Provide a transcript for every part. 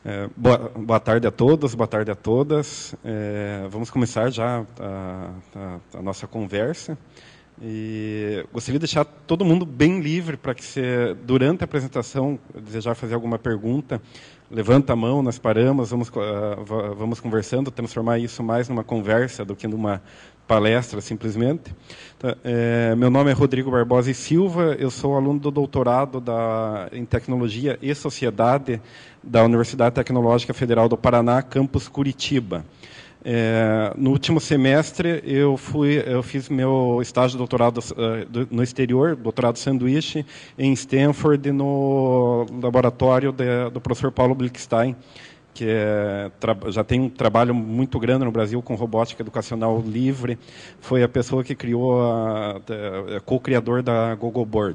Boa tarde a todos, boa tarde a todas. Vamos começar já a nossa conversa. E gostaria de deixar todo mundo bem livre para que, durante a apresentação, desejar fazer alguma pergunta, levanta a mão, nós paramos, vamos conversando, transformar isso mais numa conversa do que numa palestra, simplesmente. Então, meu nome é Rodrigo Barbosa e Silva, eu sou aluno do doutorado em Tecnologia e Sociedade da Universidade Tecnológica Federal do Paraná, campus Curitiba. No último semestre, eu fiz meu estágio de doutorado no exterior, doutorado sanduíche, em Stanford, no laboratório do professor Paulo Blickstein, que já tem um trabalho muito grande no Brasil com robótica educacional livre. Foi a pessoa que criou, co-criador da Google Board.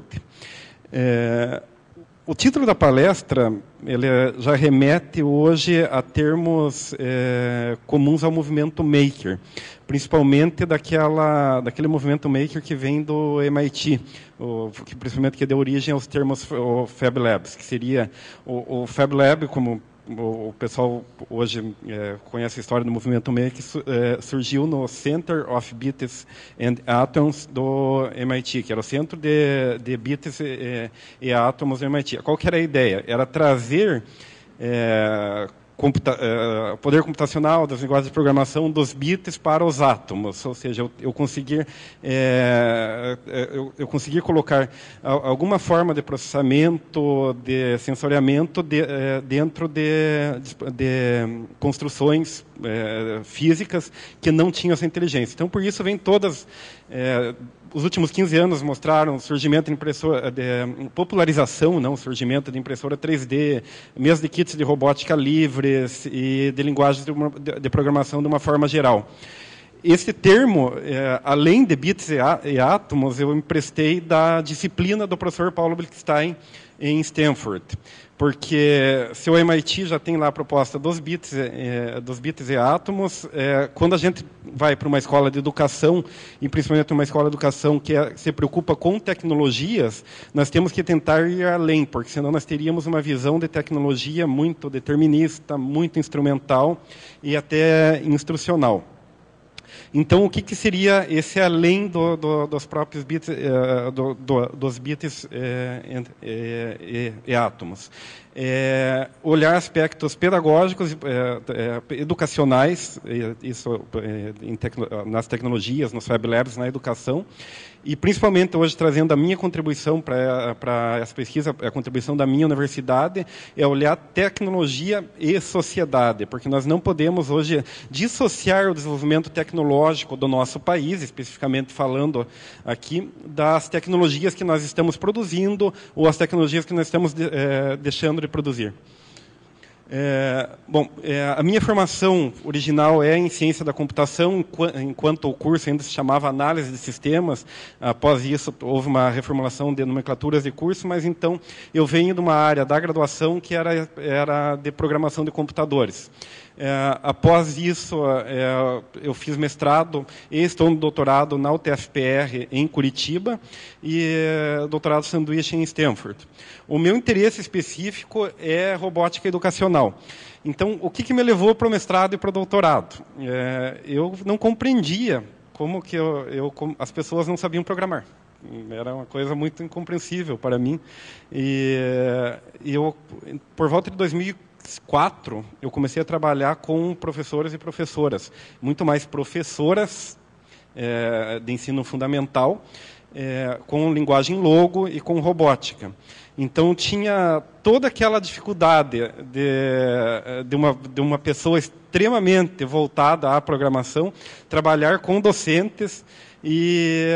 O título da palestra ele já remete hoje a termos comuns ao movimento maker, principalmente daquele movimento maker que vem do MIT, principalmente que deu origem aos termos Fab Labs, que seria o Fab Lab, como o pessoal hoje conhece a história do movimento maker, que surgiu no Center of Bits and Atoms do MIT, que era o centro de bits e átomos do MIT. Qual que era a ideia? Era trazer poder computacional das linguagens de programação dos bits para os átomos, ou seja, eu conseguir colocar alguma forma de processamento, de sensoriamento dentro de construções físicas que não tinham essa inteligência. Então, por isso, vem todas... os últimos 15 anos mostraram o surgimento de impressora, popularização, não, o surgimento de impressora 3D, mesmo de kits de robótica livres e de linguagens de programação de uma forma geral. Esse termo, além de bits e átomos, eu emprestei da disciplina do professor Paulo Blickstein em Stanford, porque se o MIT já tem lá a proposta dos bits e átomos, quando a gente vai para uma escola de educação, e principalmente uma escola de educação que se preocupa com tecnologias, nós temos que tentar ir além, porque senão nós teríamos uma visão de tecnologia muito determinista, muito instrumental e até instrucional. Então, o que seria esse além dos próprios bits, dos bits e átomos? Olhar aspectos pedagógicos, educacionais, isso nas tecnologias, nos Fab Labs, na educação, e principalmente hoje trazendo a minha contribuição para essa pesquisa, a contribuição da minha universidade, é olhar tecnologia e sociedade, porque nós não podemos hoje dissociar o desenvolvimento tecnológico do nosso país, especificamente falando aqui, das tecnologias que nós estamos produzindo ou as tecnologias que nós estamos deixando de produzir. A minha formação original é em ciência da computação, enquanto o curso ainda se chamava análise de sistemas. Após isso, houve uma reformulação de nomenclaturas de curso, mas então eu venho de uma área da graduação que era de programação de computadores. Após isso, eu fiz mestrado e estou no doutorado na UTFPR em Curitiba e doutorado sanduíche em Stanford. O meu interesse específico é robótica educacional. Então, o que me levou para o mestrado e para o doutorado? Eu não compreendia como que as pessoas não sabiam programar. Era uma coisa muito incompreensível para mim. E eu, por volta de 2004, eu comecei a trabalhar com professores e professoras, muito mais professoras de ensino fundamental, com linguagem Logo e com robótica. Então, tinha toda aquela dificuldade de uma pessoa extremamente voltada à programação, trabalhar com docentes, e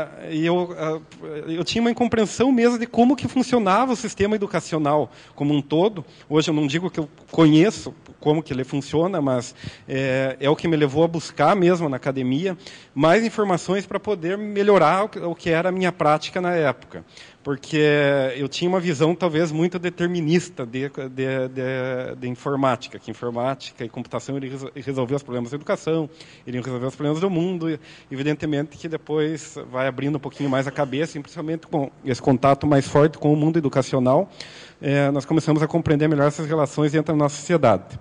eu tinha uma incompreensão mesmo de como que funcionava o sistema educacional como um todo. Hoje eu não digo que eu conheço como que ele funciona, mas é o que me levou a buscar mesmo na academia mais informações para poder melhorar o que era a minha prática na época. porque eu tinha uma visão talvez muito determinista de informática, que informática e computação iriam resolver os problemas da educação, iriam resolver os problemas do mundo, e evidentemente que depois vai abrindo um pouquinho mais a cabeça, e principalmente com esse contato mais forte com o mundo educacional, nós começamos a compreender melhor essas relações dentro da nossa sociedade.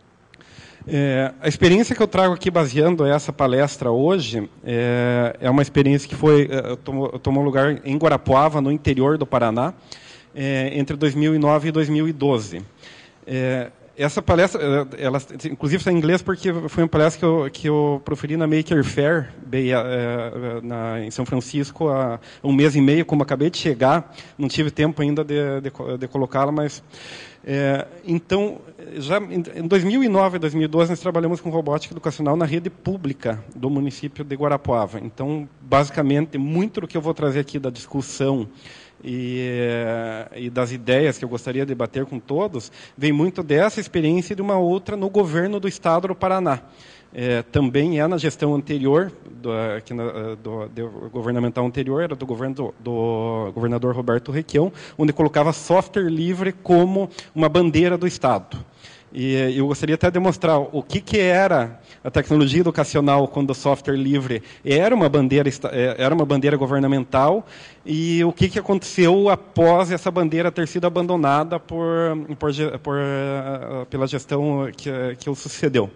A experiência que eu trago aqui, baseando essa palestra hoje, é uma experiência que tomou lugar em Guarapuava, no interior do Paraná, entre 2009 e 2012. Essa palestra, ela, inclusive, está em inglês porque foi uma palestra que eu proferi na Maker Faire, em São Francisco, há um mês e meio, como acabei de chegar, não tive tempo ainda de colocá-la, mas... então, já em 2009 e 2012, nós trabalhamos com robótica educacional na rede pública do município de Guarapuava. Então, basicamente, muito do que eu vou trazer aqui da discussão e das ideias que eu gostaria de debater com todos, vem muito dessa experiência e de uma outra no governo do Estado do Paraná. Também na gestão anterior, governamental anterior, era do governo do governador Roberto Requião, onde colocava software livre como uma bandeira do Estado. E eu gostaria até de mostrar o que era a tecnologia educacional quando o software livre era uma bandeira governamental, e o que aconteceu após essa bandeira ter sido abandonada pela gestão que o sucedeu.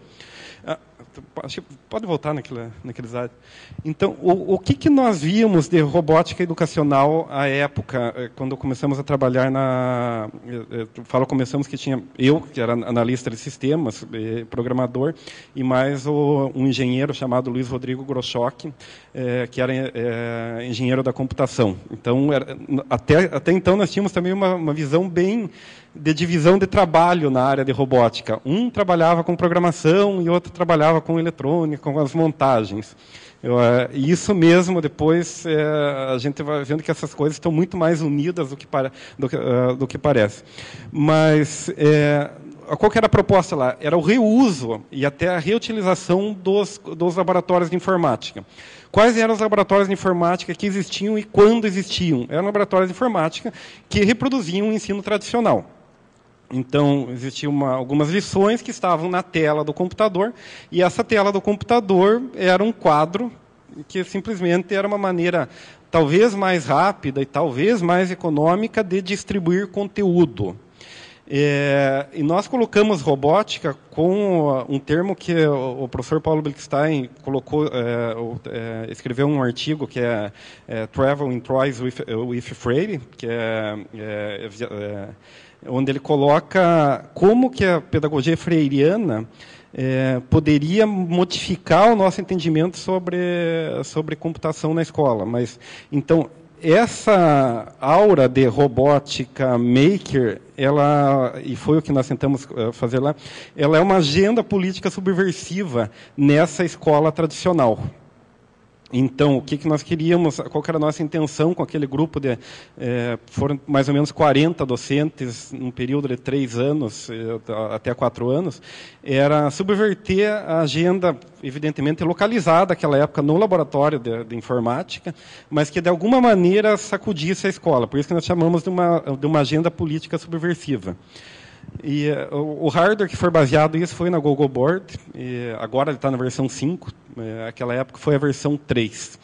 Pode voltar naquele slide. Então, o que nós víamos de robótica educacional à época, quando começamos a trabalhar começamos que tinha eu, que era analista de sistemas, programador, e mais um engenheiro chamado Luiz Rodrigo Groschock, que era engenheiro da computação. Então, até então, nós tínhamos também uma visão bem de divisão de trabalho na área de robótica. Um trabalhava com programação e outro trabalhava com eletrônica, com as montagens. E isso mesmo, depois, a gente vai vendo que essas coisas estão muito mais unidas do que parece. Mas qual que era a proposta lá? Era o reuso e até a reutilização dos laboratórios de informática. Quais eram os laboratórios de informática que existiam e quando existiam? Eram laboratórios de informática que reproduziam o ensino tradicional. Então, existiam algumas lições que estavam na tela do computador, e essa tela do computador era um quadro que simplesmente era uma maneira talvez mais rápida e talvez mais econômica de distribuir conteúdo. E nós colocamos robótica com um termo que o professor Paulo Blickstein escreveu um artigo que é Travel in Troys with Freire, que onde ele coloca como que a pedagogia freiriana poderia modificar o nosso entendimento sobre computação na escola. Mas, então, essa aura de robótica maker, e foi o que nós tentamos fazer lá, ela é uma agenda política subversiva nessa escola tradicional. Então, o que nós queríamos, qual que era a nossa intenção com aquele grupo foram mais ou menos 40 docentes, num período de 3 anos, até 4 anos, era subverter a agenda, evidentemente, localizada naquela época no laboratório de informática, mas que, de alguma maneira, sacudisse a escola. Por isso que nós chamamos de uma agenda política subversiva. E o hardware que foi baseado nisso foi na Google Board, e agora ele está na versão 5, naquela época foi a versão 3.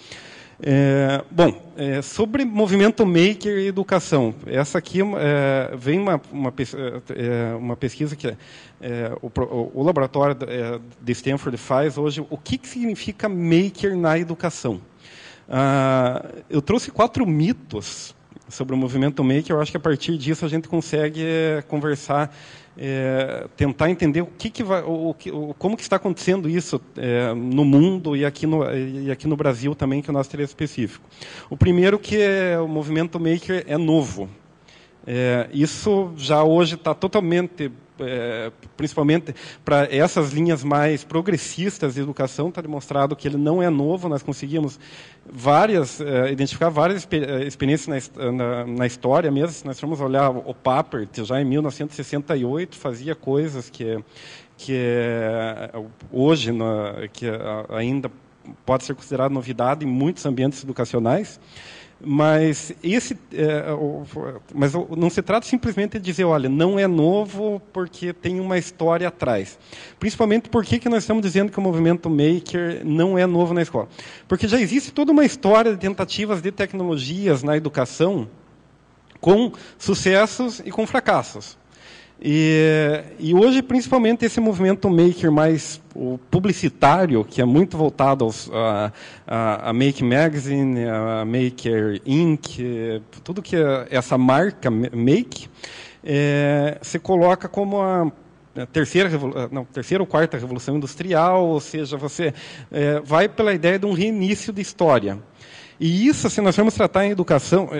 Sobre movimento maker e educação, essa aqui vem uma pesquisa que o laboratório de Stanford faz hoje. O que significa maker na educação? Eu trouxe 4 mitos sobre o movimento maker. Eu acho que a partir disso a gente consegue conversar, tentar entender como que está acontecendo isso no mundo e aqui no Brasil também, que é o nosso interesse específico. O primeiro, que o movimento maker é novo. Isso já hoje está totalmente, principalmente para essas linhas mais progressistas de educação, está demonstrado que ele não é novo. Nós conseguimos identificar várias experiências na história mesmo. Se nós formos olhar o Papert, já em 1968, fazia coisas que hoje, que ainda pode ser considerado novidade em muitos ambientes educacionais. Mas não se trata simplesmente de dizer, olha, não é novo porque tem uma história atrás. Principalmente por que nós estamos dizendo que o movimento maker não é novo na escola? Porque já existe toda uma história de tentativas de tecnologias na educação com sucessos e com fracassos. E hoje, principalmente, esse movimento maker mais publicitário, que é muito voltado a Make Magazine, a Maker Inc., tudo que é essa marca Make, se coloca como a terceira ou quarta revolução industrial, ou seja, você vai pela ideia de um reinício de história. E isso, se nós formos tratar em educação,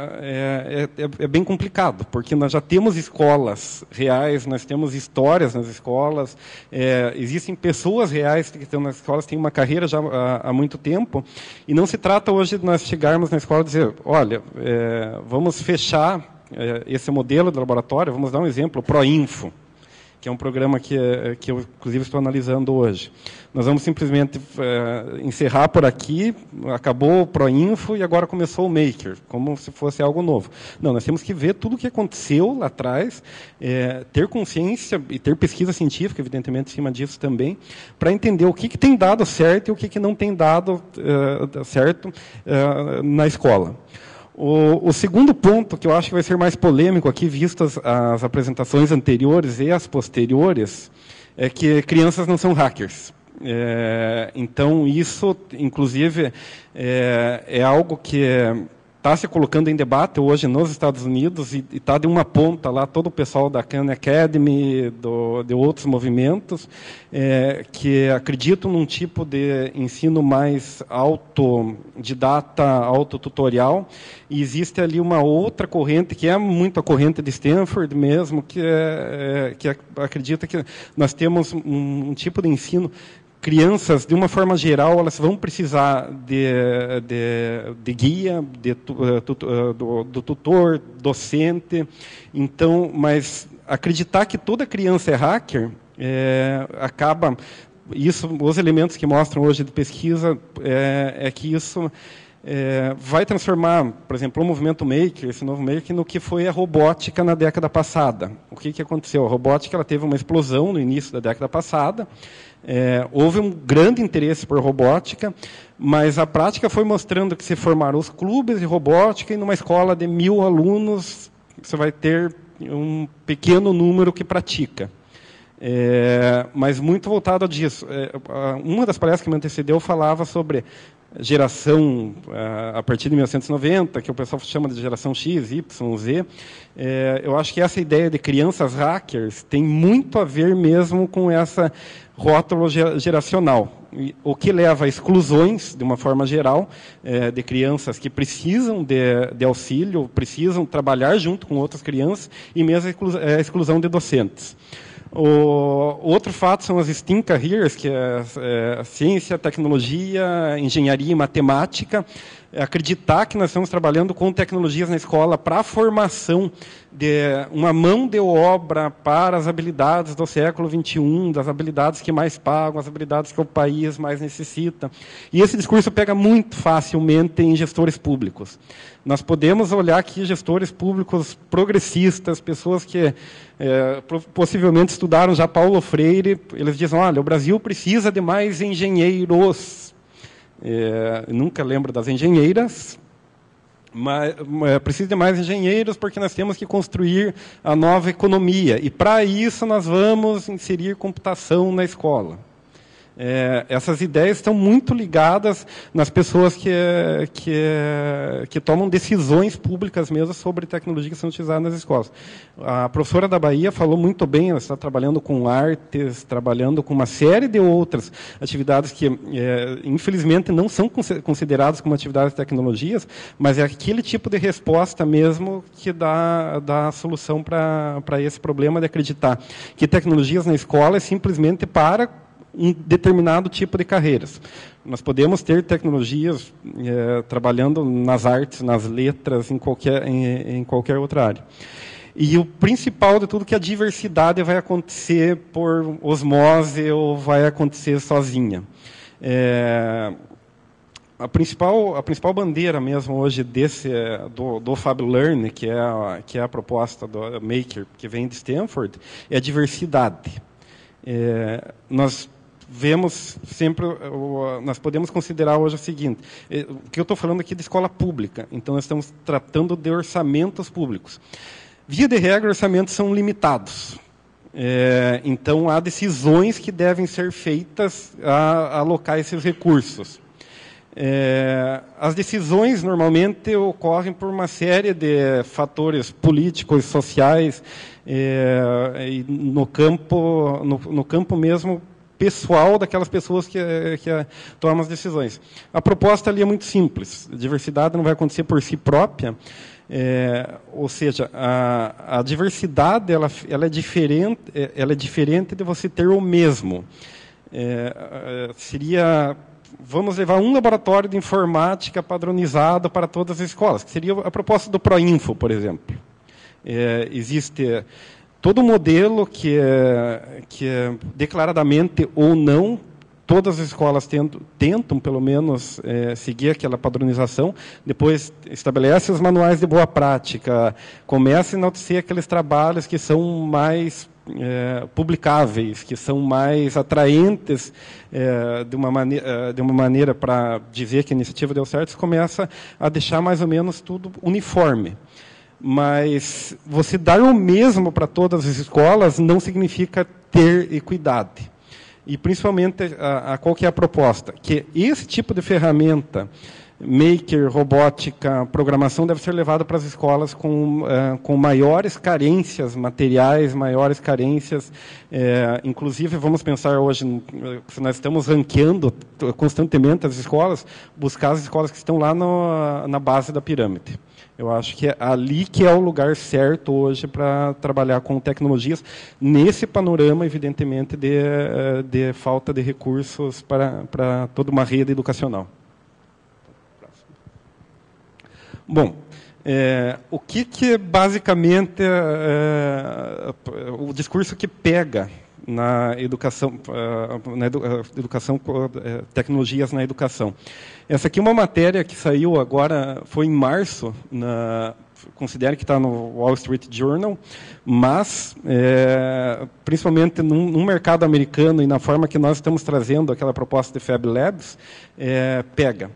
é bem complicado, porque nós já temos escolas reais, nós temos histórias nas escolas, existem pessoas reais que estão nas escolas, têm uma carreira já há muito tempo, e não se trata hoje de nós chegarmos na escola e dizer, olha, vamos fechar esse modelo de laboratório, vamos dar um exemplo, o ProInfo, que é um programa que eu, inclusive, estou analisando hoje. Nós vamos simplesmente encerrar por aqui, acabou o ProInfo e agora começou o Maker, como se fosse algo novo. Não, nós temos que ver tudo o que aconteceu lá atrás, ter consciência e ter pesquisa científica, evidentemente, em cima disso também, para entender o que tem dado certo e o que não tem dado certo na escola. O segundo ponto, que eu acho que vai ser mais polêmico aqui, vistas as apresentações anteriores e as posteriores, é que crianças não são hackers. Então, isso, inclusive, é algo que está se colocando em debate hoje nos Estados Unidos e está de uma ponta lá todo o pessoal da Khan Academy, de outros movimentos, que acreditam num tipo de ensino mais autodidata, autotutorial, e existe ali uma outra corrente, que é muito a corrente de Stanford mesmo, que acredita que nós temos um tipo de ensino. Crianças, de uma forma geral, elas vão precisar de guia, do tutor, docente. Então, mas acreditar que toda criança é hacker, acaba... os elementos que mostram hoje de pesquisa, que isso vai transformar, por exemplo, o movimento maker, esse novo maker, no que foi a robótica na década passada. O que aconteceu? A robótica ela teve uma explosão no início da década passada. Houve um grande interesse por robótica, mas a prática foi mostrando que se formaram os clubes de robótica e numa escola de 1.000 alunos, você vai ter um pequeno número que pratica. Mas muito voltado a disso. Uma das palestras que me antecedeu falava sobre geração a partir de 1990, que o pessoal chama de geração X, Y, Z. Eu acho que essa ideia de crianças hackers tem muito a ver mesmo com essa rótulo geracional, o que leva a exclusões, de uma forma geral, de crianças que precisam de auxílio, precisam trabalhar junto com outras crianças, e mesmo a exclusão de docentes. O outro fato são as STEAM Careers, que é ciência, tecnologia, engenharia e matemática. Acreditar que nós estamos trabalhando com tecnologias na escola para a formação de uma mão de obra para as habilidades do século XXI, das habilidades que mais pagam, as habilidades que o país mais necessita. E esse discurso pega muito facilmente em gestores públicos. Nós podemos olhar aqui gestores públicos progressistas, pessoas que possivelmente estudaram já Paulo Freire, eles dizem, olha, o Brasil precisa de mais engenheiros. Nunca lembro das engenheiras, mas precisa de mais engenheiros porque nós temos que construir a nova economia. E, para isso, nós vamos inserir computação na escola. Essas ideias estão muito ligadas nas pessoas que tomam decisões públicas mesmo sobre tecnologia que são utilizadas nas escolas. A professora da Bahia falou muito bem, ela está trabalhando com artes, trabalhando com uma série de outras atividades que, infelizmente, não são consideradas como atividades de tecnologias, mas é aquele tipo de resposta mesmo que dá a solução para esse problema de acreditar que tecnologias na escola é simplesmente para um determinado tipo de carreiras. Nós podemos ter tecnologias trabalhando nas artes, nas letras, em qualquer outra área. E o principal de tudo é que a diversidade vai acontecer por osmose ou vai acontecer sozinha. A principal bandeira mesmo hoje do Fab Learn, que é a proposta do Maker, que vem de Stanford, é a diversidade. Nós vemos sempre, nós podemos considerar hoje o seguinte, o que eu estou falando aqui de escola pública, então nós estamos tratando de orçamentos públicos. Via de regra, orçamentos são limitados. Então, há decisões que devem ser feitas a alocar esses recursos. As decisões, normalmente, ocorrem por uma série de fatores políticos, sociais, e no campo mesmo pessoal daquelas pessoas que tomam as decisões. A proposta ali é muito simples. A diversidade não vai acontecer por si própria, ou seja, a diversidade ela é diferente de você ter o mesmo. Vamos levar um laboratório de informática padronizado para todas as escolas, que seria a proposta do ProInfo, por exemplo. Existe todo modelo que é declaradamente ou não, todas as escolas tentam, pelo menos, seguir aquela padronização, depois estabelece os manuais de boa prática, começa a enaltecer aqueles trabalhos que são mais publicáveis, que são mais atraentes de uma maneira para dizer que a iniciativa deu certo, você começa a deixar mais ou menos tudo uniforme. Mas você dar o mesmo para todas as escolas não significa ter equidade. E, principalmente, qual que é a proposta? Que esse tipo de ferramenta, maker, robótica, programação, deve ser levada para as escolas com maiores carências materiais, maiores carências. Inclusive, vamos pensar hoje, se nós estamos ranqueando constantemente as escolas, buscar as escolas que estão lá na base da pirâmide. Eu acho que é ali que é o lugar certo hoje para trabalhar com tecnologias, nesse panorama, evidentemente, de falta de recursos para toda uma rede educacional. Bom, o que basicamente o discurso que pega na educação, tecnologias na educação. Essa aqui é uma matéria que saiu agora, foi em março, considero que está no Wall Street Journal, mas, principalmente no mercado americano e na forma que nós estamos trazendo aquela proposta de Fab Labs, pega.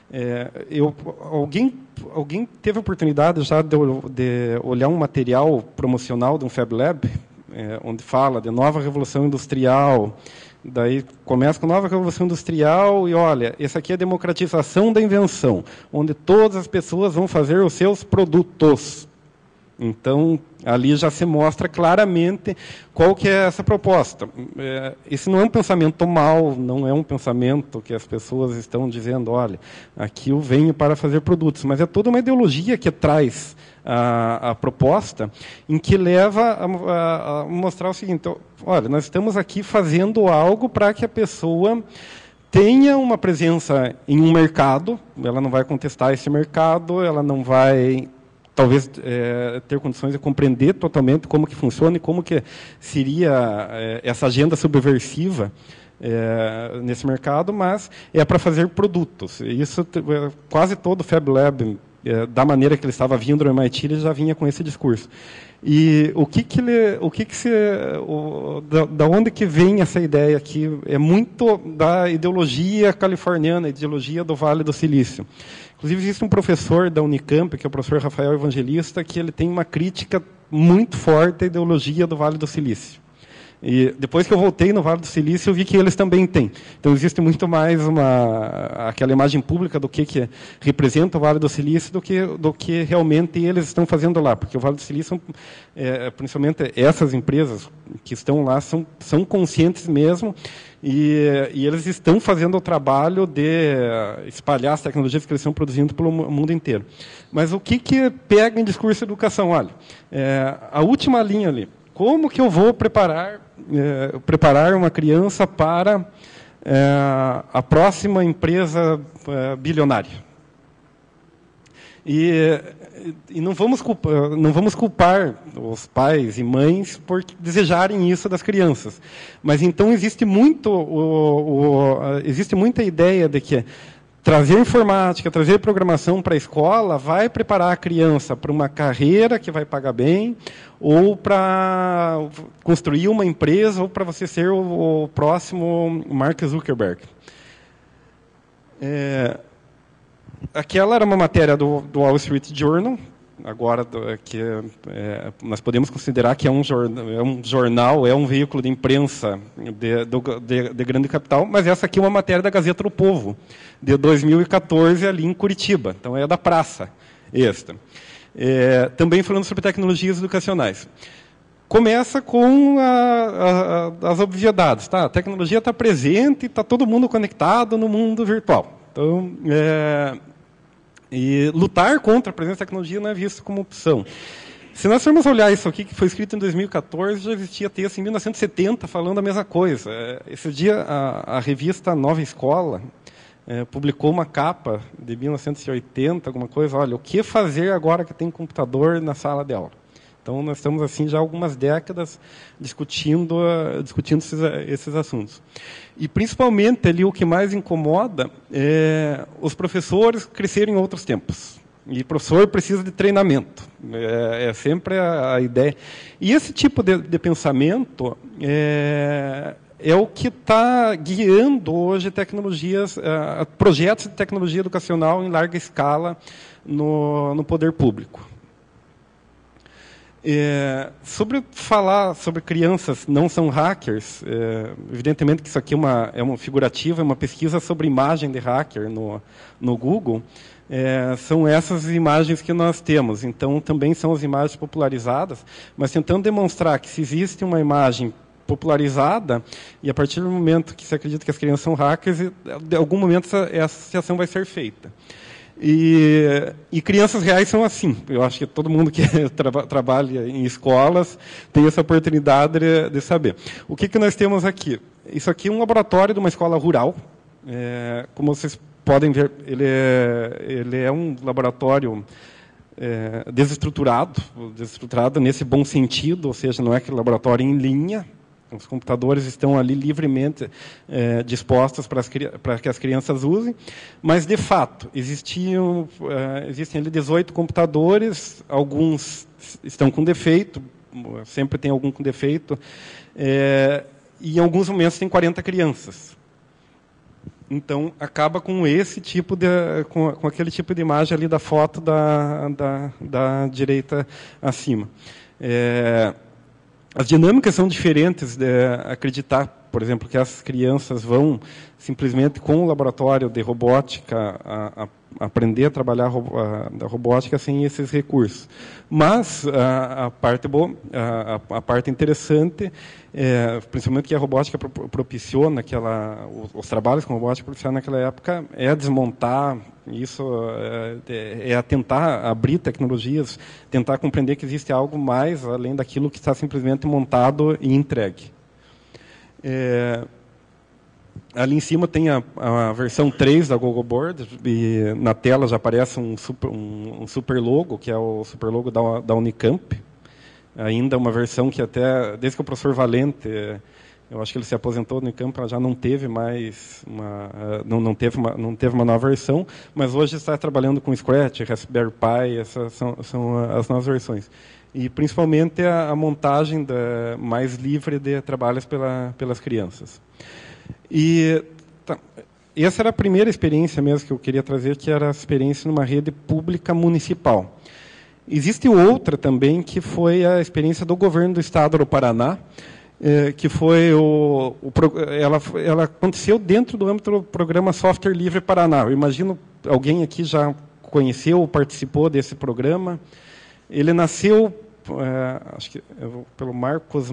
Alguém teve a oportunidade já de olhar um material promocional de um Fab Lab, onde fala de nova revolução industrial, daí começa com nova revolução industrial e olha, essa aqui é a democratização da invenção, onde todas as pessoas vão fazer os seus produtos. Então, ali já se mostra claramente qual que é essa proposta. Esse não é um pensamento mau, não é um pensamento que as pessoas estão dizendo, olha, aqui eu venho para fazer produtos, mas é toda uma ideologia que traz a proposta, em que leva a mostrar o seguinte, olha, nós estamos aqui fazendo algo para que a pessoa tenha uma presença em um mercado, ela não vai contestar esse mercado, ela não vai talvez ter condições de compreender totalmente como que funciona e como que seria essa agenda subversiva nesse mercado, mas é para fazer produtos. Isso quase todo o Fab Lab, da maneira que ele estava vindo no MIT, ele já vinha com esse discurso. E da onde que vem essa ideia aqui? É muito da ideologia californiana, ideologia do Vale do Silício. Inclusive, existe um professor da Unicamp, que é o professor Rafael Evangelista, que ele tem uma crítica muito forte à ideologia do Vale do Silício. E depois que eu voltei no Vale do Silício, eu vi que eles também têm. Então, existe muito mais aquela imagem pública do que representa o Vale do Silício do que realmente eles estão fazendo lá. Porque o Vale do Silício, principalmente essas empresas que estão lá, são conscientes mesmo e eles estão fazendo o trabalho de espalhar as tecnologias que eles estão produzindo pelo mundo inteiro. Mas o que pega em discurso de educação? Olha, a última linha ali. Como que eu vou preparar uma criança para a próxima empresa bilionária? E não vamos culpar os pais e mães por desejarem isso das crianças. Mas então existe muita ideia de que trazer informática, trazer programação para a escola vai preparar a criança para uma carreira que vai pagar bem, ou para construir uma empresa, ou para você ser o próximo Mark Zuckerberg. Aquela era uma matéria do Wall Street Journal, agora que nós podemos considerar que é um jornal, é um veículo de imprensa de grande capital, mas essa aqui é uma matéria da Gazeta do Povo, de 2014, ali em Curitiba. Então, é da praça, esta. Também falando sobre tecnologias educacionais. Começa com as obviedades. Tá? A tecnologia está presente, está todo mundo conectado no mundo virtual. Então, e lutar contra a presença da tecnologia não é visto como opção. Se nós formos olhar isso aqui, que foi escrito em 2014, já existia texto em 1970 falando a mesma coisa. Esse dia, a revista Nova Escola publicou uma capa de 1980, alguma coisa. Olha, o que fazer agora que tem computador na sala de aula? Então, nós estamos assim já há algumas décadas discutindo esses assuntos. E, principalmente, ali o que mais incomoda é os professores crescerem em outros tempos. E o professor precisa de treinamento. É sempre a ideia. E esse tipo de pensamento é o que está guiando hoje tecnologias, projetos de tecnologia educacional em larga escala no poder público. Sobre falar sobre crianças não são hackers, evidentemente que isso aqui é uma figurativa, é uma pesquisa sobre imagem de hacker no Google, são essas imagens que nós temos. Então, também são as imagens popularizadas, mas tentando demonstrar que se existe uma imagem popularizada, e a partir do momento que se acredita que as crianças são hackers, de algum momento essa associação vai ser feita. E crianças reais são assim. Eu acho que todo mundo que trabalha em escolas tem essa oportunidade de saber. O que nós temos aqui? Isso aqui é um laboratório de uma escola rural. Como vocês podem ver, ele é um laboratório desestruturado nesse bom sentido, ou seja, não é aquele laboratório em linha. Os computadores estão ali livremente dispostos para que as crianças usem, mas, de fato, existem ali 18 computadores, alguns estão com defeito, sempre tem algum com defeito, e em alguns momentos tem 40 crianças. Então, acaba com esse tipo com aquele tipo de imagem ali da foto da direita acima. As dinâmicas são diferentes de acreditar, por exemplo, que as crianças vão simplesmente com o laboratório de robótica aprender a trabalhar a robótica sem esses recursos. Mas a parte interessante, principalmente que a robótica propiciou os trabalhos com robótica propiciaram naquela época, é desmontar isso, é tentar abrir tecnologias, tentar compreender que existe algo mais além daquilo que está simplesmente montado e entregue. Ali em cima tem a versão 3 da Google Board, e na tela já aparece um super logo, que é o super logo da Unicamp. Ainda uma versão que até, desde que o professor Valente, eu acho que ele se aposentou no Unicamp, ela já não teve mais não teve uma nova versão, mas hoje está trabalhando com Scratch, Raspberry Pi, essas são as novas versões. E principalmente a montagem mais livre de trabalhos pelas crianças. Essa era a primeira experiência mesmo que eu queria trazer, que era a experiência numa rede pública municipal. Existe outra também, que foi a experiência do governo do estado do Paraná, que foi ela aconteceu dentro do âmbito do programa Software Livre Paraná. Eu imagino alguém aqui já conheceu ou participou desse programa. Ele nasceu, acho que pelo Marcos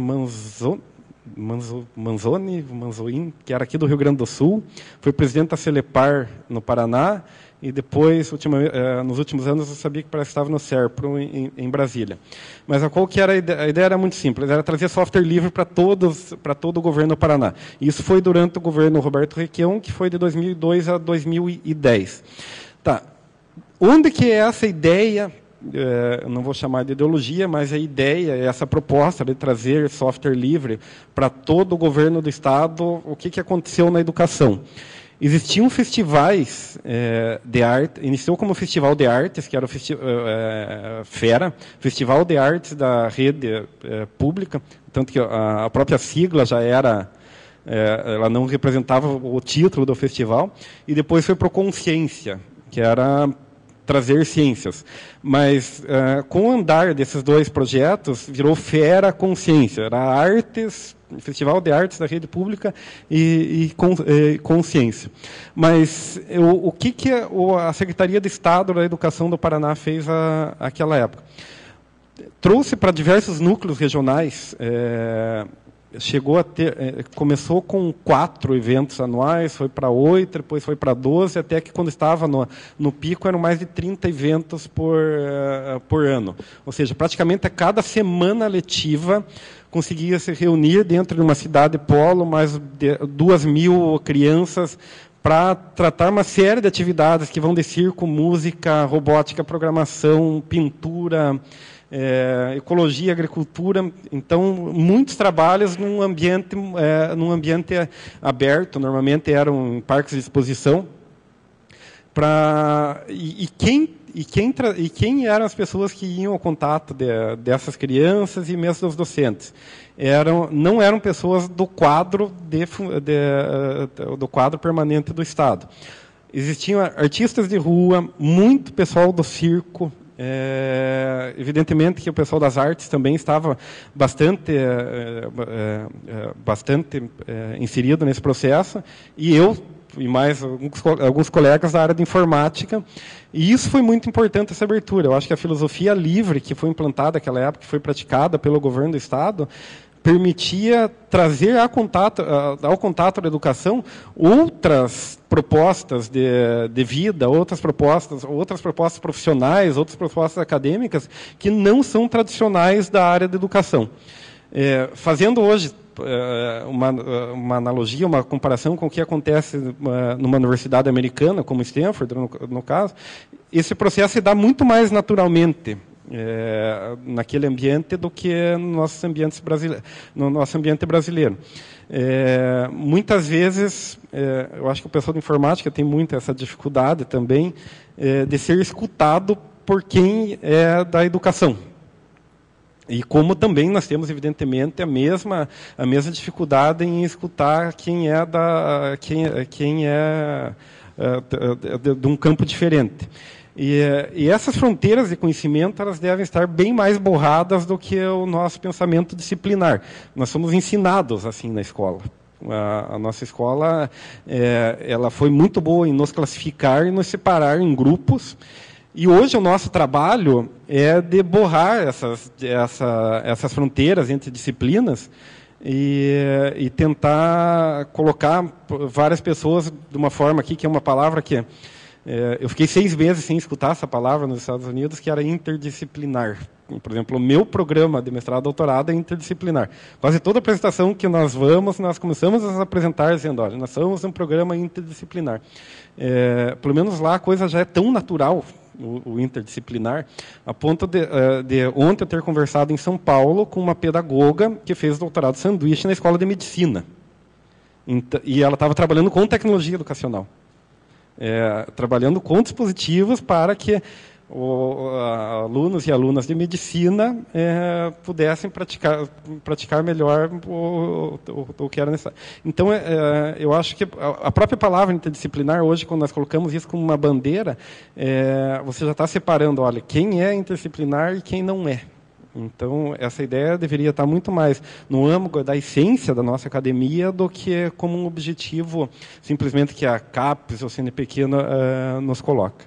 Manzoin, que era aqui do Rio Grande do Sul, foi presidente da Celepar no Paraná, e depois, nos últimos anos, eu sabia que parece que estava no SERPRO, em Brasília. Mas qual que era a ideia? Era muito simples, era trazer software livre para todo o governo do Paraná. E isso foi durante o governo Roberto Requião, que foi de 2002 a 2010. Tá. onde que é essa ideia, eu não vou chamar de ideologia, mas a ideia, essa proposta de trazer software livre para todo o governo do Estado, o que aconteceu na educação? Existiam festivais de arte, iniciou como Festival de Artes, que era o FERA, Festival de Artes da rede pública, tanto que a própria sigla já era, ela não representava o título do festival, e depois foi para o Consciência, que era trazer ciências. Mas, com o andar desses dois projetos, virou FERA Consciência, era Artes, Festival de Artes da Rede Pública e Consciência. Mas o que a Secretaria de Estado da Educação do Paraná fez naquela época? Trouxe para diversos núcleos regionais, chegou a ter, começou com 4 eventos anuais, foi para 8, depois foi para 12, até que quando estava no pico eram mais de 30 eventos por ano. Ou seja, praticamente a cada semana letiva conseguia se reunir dentro de uma cidade polo, mais de 2.000 crianças, para tratar uma série de atividades que vão de circo, música, robótica, programação, pintura, ecologia, agricultura. Então, muitos trabalhos num ambiente aberto, normalmente eram em parques de exposição. Quem eram as pessoas que iam ao contato dessas crianças e mesmo dos docentes? Não eram pessoas do quadro do quadro permanente do Estado. Existiam artistas de rua, muito pessoal do circo. Evidentemente que o pessoal das artes também estava bastante inserido nesse processo, e eu e mais alguns colegas da área de informática, e isso foi muito importante, essa abertura. Eu acho que a filosofia livre que foi implantada naquela época, que foi praticada pelo governo do Estado, permitia trazer ao contato da educação outras propostas de vida, outras propostas profissionais, outras propostas acadêmicas que não são tradicionais da área da educação. Fazendo hoje uma analogia, uma comparação com o que acontece numa universidade americana, como Stanford, no caso, esse processo se dá muito mais naturalmente naquele ambiente do que no nosso ambiente brasileiro. Muitas vezes, eu acho que o pessoal de informática tem muito essa dificuldade também de ser escutado por quem é da educação. E como também nós temos, evidentemente, a mesma dificuldade em escutar quem é de um campo diferente. E essas fronteiras de conhecimento, elas devem estar bem mais borradas do que o nosso pensamento disciplinar. Nós somos ensinados assim na escola. A nossa escola ela foi muito boa em nos classificar e nos separar em grupos. E hoje o nosso trabalho é de borrar essas fronteiras entre disciplinas e tentar colocar várias pessoas de uma forma aqui, que é uma palavra que eu fiquei 6 meses sem escutar essa palavra nos Estados Unidos, que era interdisciplinar. Por exemplo, o meu programa de mestrado e doutorado é interdisciplinar. Quase toda apresentação que nós começamos a nos apresentar dizendo, olha, nós somos um programa interdisciplinar. Pelo menos lá a coisa já é tão natural, o interdisciplinar, a ponto de ontem eu ter conversado em São Paulo com uma pedagoga que fez doutorado sanduíche na escola de medicina. E ela estava trabalhando com tecnologia educacional. Trabalhando com dispositivos para que alunos e alunas de medicina pudessem praticar melhor o que era necessário. Então, eu acho que a própria palavra interdisciplinar, hoje, quando nós colocamos isso como uma bandeira, você já está separando, olha, quem é interdisciplinar e quem não é. Então, essa ideia deveria estar muito mais no âmago da essência da nossa academia do que como um objetivo simplesmente que a CAPES ou CNPq nos coloca.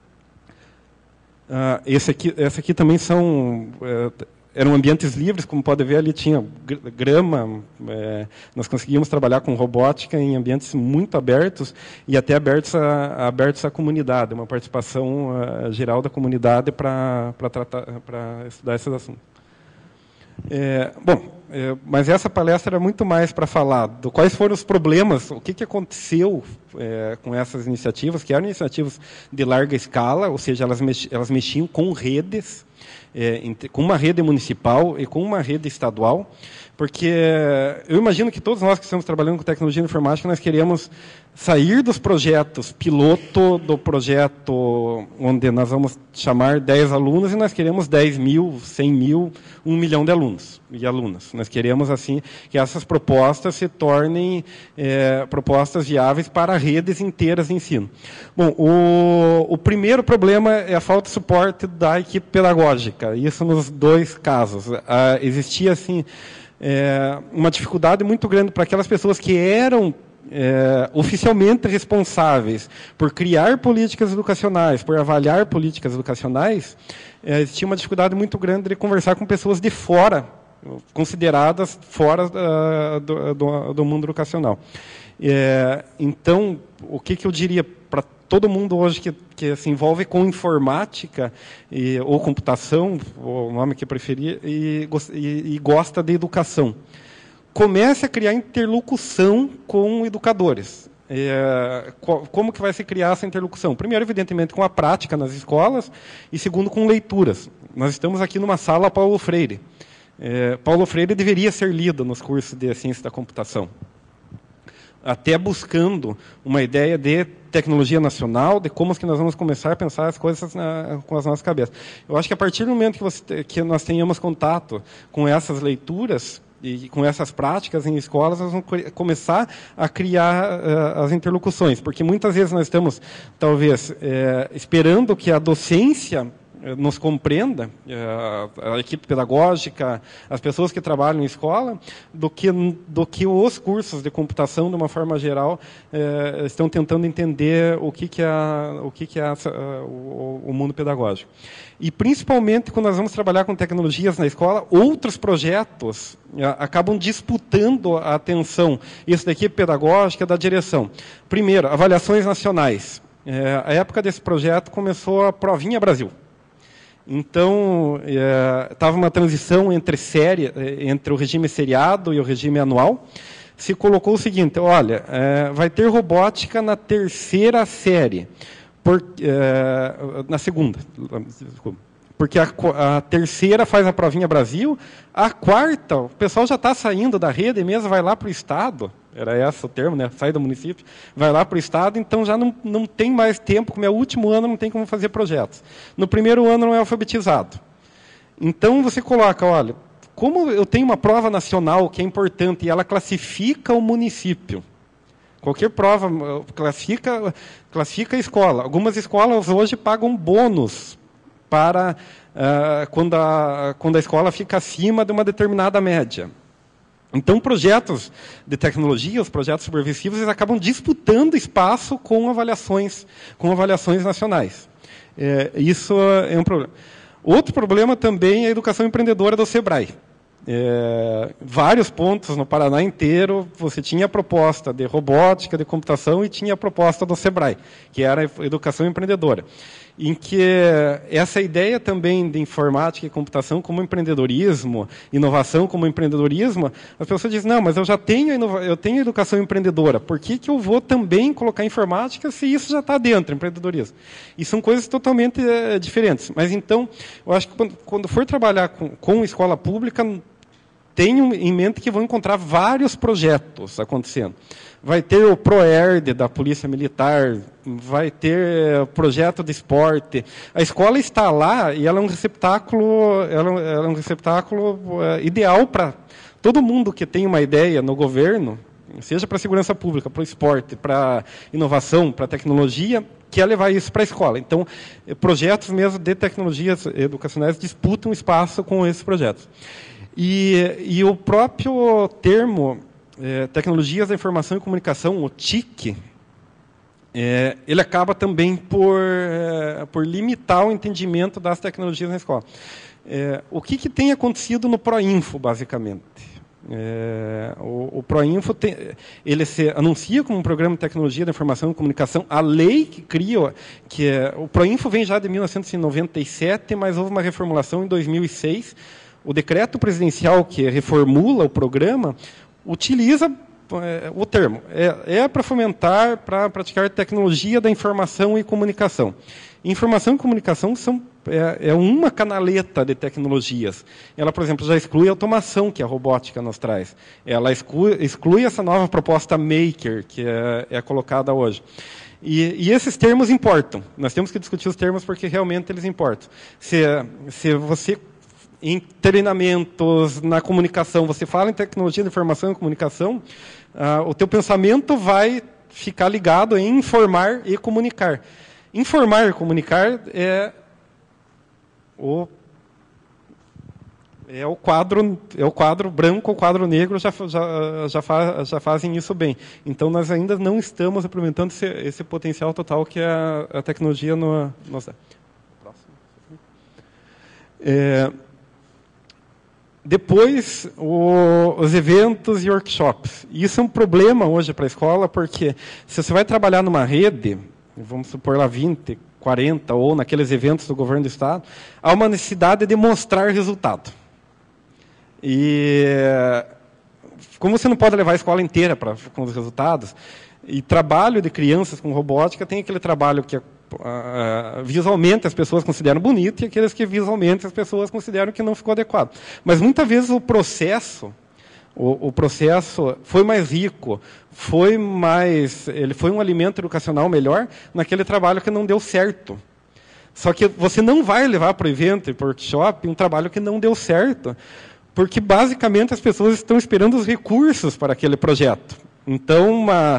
Esse aqui também eram ambientes livres, como pode ver, ali tinha grama, nós conseguimos trabalhar com robótica em ambientes muito abertos e até abertos à comunidade, uma participação geral da comunidade para estudar esses assuntos. Mas essa palestra era muito mais para falar do quais foram os problemas, o que aconteceu com essas iniciativas, que eram iniciativas de larga escala, ou seja, elas mexiam com redes, com uma rede municipal e com uma rede estadual, porque eu imagino que todos nós que estamos trabalhando com tecnologia informática, nós queremos sair dos projetos piloto, do projeto onde nós vamos chamar 10 alunos, e nós queremos 10 mil, 100 mil, 1 milhão de alunos e alunas. Nós queremos, assim, que essas propostas se tornem propostas viáveis para redes inteiras de ensino. Bom, o primeiro problema é a falta de suporte da equipe pedagógica, isso nos dois casos. Existia, assim, uma dificuldade muito grande para aquelas pessoas que eram oficialmente responsáveis por criar políticas educacionais, por avaliar políticas educacionais, existia uma dificuldade muito grande de conversar com pessoas de fora, consideradas fora do mundo educacional. Então, o que eu diria para todo mundo hoje que se envolve com informática ou computação, o nome que preferir, e gosta de educação? Comece a criar interlocução com educadores. Como que vai se criar essa interlocução? Primeiro, evidentemente, com a prática nas escolas, e segundo, com leituras. Nós estamos aqui numa sala Paulo Freire. Paulo Freire deveria ser lido nos cursos de ciência da computação, até buscando uma ideia de tecnologia nacional, de como que nós vamos começar a pensar as coisas com as nossas cabeças. Eu acho que a partir do momento que nós tenhamos contato com essas leituras, e com essas práticas em escolas, nós vamos começar a criar as interlocuções, porque muitas vezes nós estamos, talvez, esperando que a docência nos compreenda, a equipe pedagógica, as pessoas que trabalham em escola, do que os cursos de computação, de uma forma geral, estão tentando entender o que é o mundo pedagógico. E, principalmente, quando nós vamos trabalhar com tecnologias na escola, outros projetos acabam disputando a atenção, isso da equipe pedagógica, da direção. Primeiro, avaliações nacionais. A época desse projeto começou a Provinha Brasil. Então, estava uma transição entre o regime seriado e o regime anual. Se colocou o seguinte: olha, vai ter robótica na terceira série, na segunda, porque a terceira faz a Provinha Brasil, a quarta, o pessoal já está saindo da rede mesmo, vai lá para o Estado. Era esse o termo, né? Sai do município, vai lá para o Estado, então já não tem mais tempo, como é o último ano, não tem como fazer projetos. No primeiro ano não é alfabetizado. Então você coloca, olha, como eu tenho uma prova nacional que é importante e ela classifica o município, qualquer prova classifica a escola. Algumas escolas hoje pagam bônus para quando a escola fica acima de uma determinada média. Então, projetos de tecnologia, os projetos subversivos, eles acabam disputando espaço com avaliações nacionais. Isso é um problema. Outro problema também é a educação empreendedora do Sebrae. Vários pontos no Paraná inteiro, você tinha a proposta de robótica, de computação, e tinha a proposta do Sebrae, que era a educação empreendedora, em que essa ideia também de informática e computação como empreendedorismo, inovação como empreendedorismo, as pessoas dizem, não, mas eu já tenho educação empreendedora, por que eu vou também colocar informática se isso já está dentro, empreendedorismo? E são coisas totalmente diferentes. Mas então, eu acho que quando for trabalhar com escola pública, tenham em mente que vão encontrar vários projetos acontecendo. Vai ter o ProERD da Polícia Militar, vai ter projeto de esporte. A escola está lá e ela é um receptáculo, ideal para todo mundo que tem uma ideia no governo, seja para a segurança pública, para o esporte, para inovação, para tecnologia, quer levar isso para a escola. Então, projetos mesmo de tecnologias educacionais disputam espaço com esses projetos. E o próprio termo Tecnologias da Informação e Comunicação, o TIC, ele acaba também por limitar o entendimento das tecnologias na escola. O que tem acontecido no ProInfo, basicamente? O ProInfo ele se anuncia como um programa de tecnologia da informação e comunicação. A lei que cria, o ProInfo vem já de 1997, mas houve uma reformulação em 2006, O decreto presidencial que reformula o programa utiliza o termo. Para fomentar, para praticar tecnologia da informação e comunicação. Informação e comunicação é uma canaleta de tecnologias. Ela, por exemplo, já exclui a automação que a robótica nos traz. Ela exclui essa nova proposta maker que é colocada hoje. E esses termos importam. Nós temos que discutir os termos porque realmente eles importam. Se você, em treinamentos, na comunicação, você fala em tecnologia de informação e comunicação, o teu pensamento vai ficar ligado em informar e comunicar. Informar e comunicar é o quadro branco, o quadro negro já fazem isso bem. Então, nós ainda não estamos implementando esse potencial total que a tecnologia nos dá. Depois, os eventos e workshops. Isso é um problema hoje para a escola, porque se você vai trabalhar numa rede, vamos supor lá 20, 40, ou naqueles eventos do governo do Estado, há uma necessidade de mostrar resultado. E como você não pode levar a escola inteira com os resultados, e trabalho de crianças com robótica tem aquele trabalho que visualmente as pessoas consideram bonito e aqueles que visualmente as pessoas consideram que não ficou adequado. Mas muitas vezes o processo foi mais rico, ele foi um alimento educacional melhor naquele trabalho que não deu certo. Só que você não vai levar para o evento e para o workshop um trabalho que não deu certo, porque basicamente as pessoas estão esperando os recursos para aquele projeto. Então,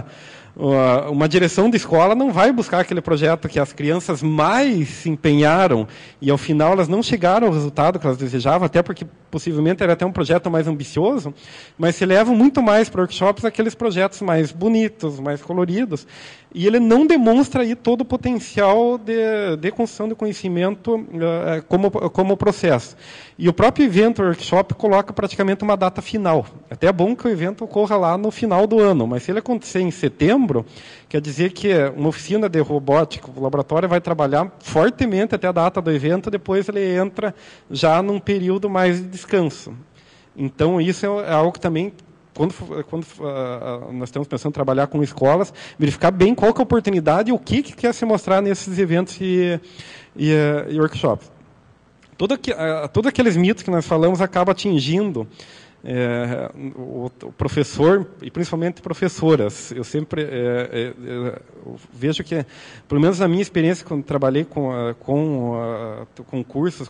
uma direção de escola não vai buscar aquele projeto que as crianças mais se empenharam e, ao final, elas não chegaram ao resultado que elas desejavam, até porque, possivelmente, era até um projeto mais ambicioso, mas se levam muito mais para workshops aqueles projetos mais bonitos, mais coloridos, e ele não demonstra aí todo o potencial de construção de conhecimento como processo. E o próprio evento, workshop, coloca praticamente uma data final. Até é bom que o evento ocorra lá no final do ano, mas se ele acontecer em setembro, quer dizer que uma oficina de robótica, o laboratório vai trabalhar fortemente até a data do evento, depois ele entra já num período mais de descanso. Então, isso é algo que também, quando nós estamos pensando em trabalhar com escolas, verificar bem qual que é a oportunidade e o que quer se mostrar nesses eventos e workshops. Todos aqueles mitos que nós falamos acabam atingindo o professor e principalmente professoras. Eu sempre vejo que, pelo menos na minha experiência, quando trabalhei com cursos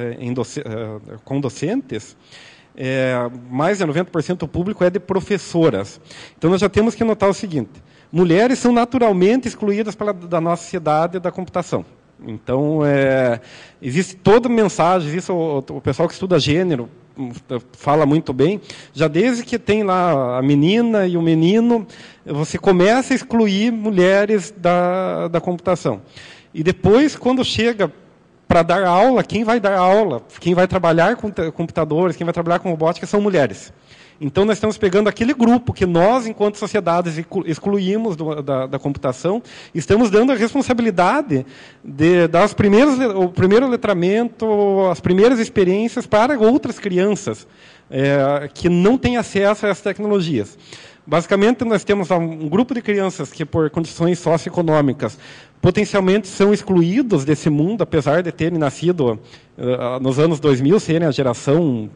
com docentes, mais de 90% do público é de professoras. Então, nós já temos que notar o seguinte: mulheres são naturalmente excluídas da nossa sociedade da computação. Então, existe toda mensagem, existe o pessoal que estuda gênero fala muito bem, já desde que tem lá a menina e o menino, você começa a excluir mulheres da computação. E depois, quando chega para dar aula, quem vai dar aula, quem vai trabalhar com computadores, quem vai trabalhar com robótica são mulheres. Então, nós estamos pegando aquele grupo que nós, enquanto sociedades, excluímos da computação, estamos dando a responsabilidade de dar o primeiro letramento, as primeiras experiências para outras crianças que não têm acesso a essas tecnologias. Basicamente, nós temos um grupo de crianças que, por condições socioeconômicas, potencialmente são excluídos desse mundo, apesar de terem nascido nos anos 2000, serem a geração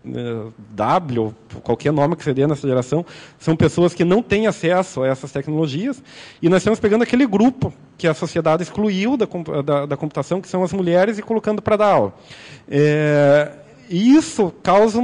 W, qualquer nome que você dê nessa geração, são pessoas que não têm acesso a essas tecnologias, e nós estamos pegando aquele grupo que a sociedade excluiu da computação, que são as mulheres, e colocando para dar aula. E isso causa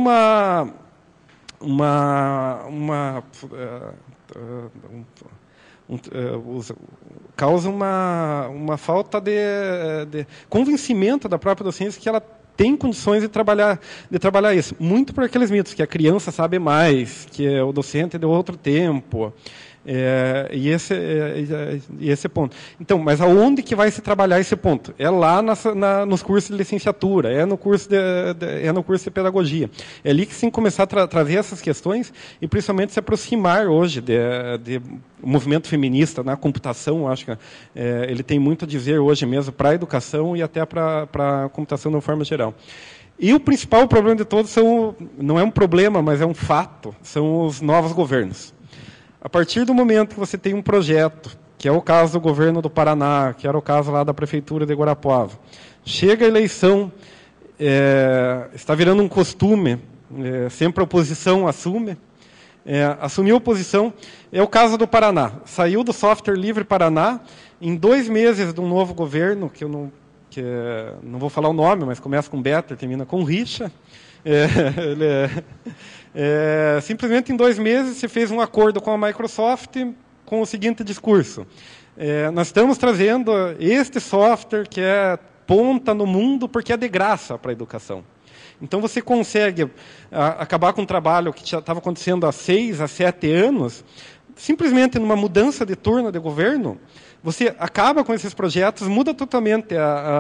uma falta de convencimento da própria docência que ela tem condições de trabalhar isso. Muito por aqueles mitos, que a criança sabe mais, que o docente é de outro tempo. E esse ponto. Então, mas aonde que vai se trabalhar esse ponto? É lá nos cursos de licenciatura, é no curso de pedagogia. É ali que se tem que começar a trazer essas questões e principalmente se aproximar hoje de movimento feminista na computação. Acho que ele tem muito a dizer hoje mesmo para a educação e até para a computação de uma forma geral. E o principal problema de todos não é um problema, mas é um fato, são os novos governos. A partir do momento que você tem um projeto, que é o caso do governo do Paraná, que era o caso lá da prefeitura de Guarapuava, chega a eleição, está virando um costume, sempre a oposição assume, assumiu a oposição, é o caso do Paraná. Saiu do Software Livre Paraná, em 2 meses de um novo governo, que eu não vou falar o nome, mas começa com Better, termina com Richa. Simplesmente em 2 meses se fez um acordo com a Microsoft com o seguinte discurso: nós estamos trazendo este software que é ponta no mundo porque é de graça para a educação. Então você consegue acabar com um trabalho que já estava acontecendo há 6 a 7 anos, simplesmente numa mudança de turno de governo. Você acaba com esses projetos, muda totalmente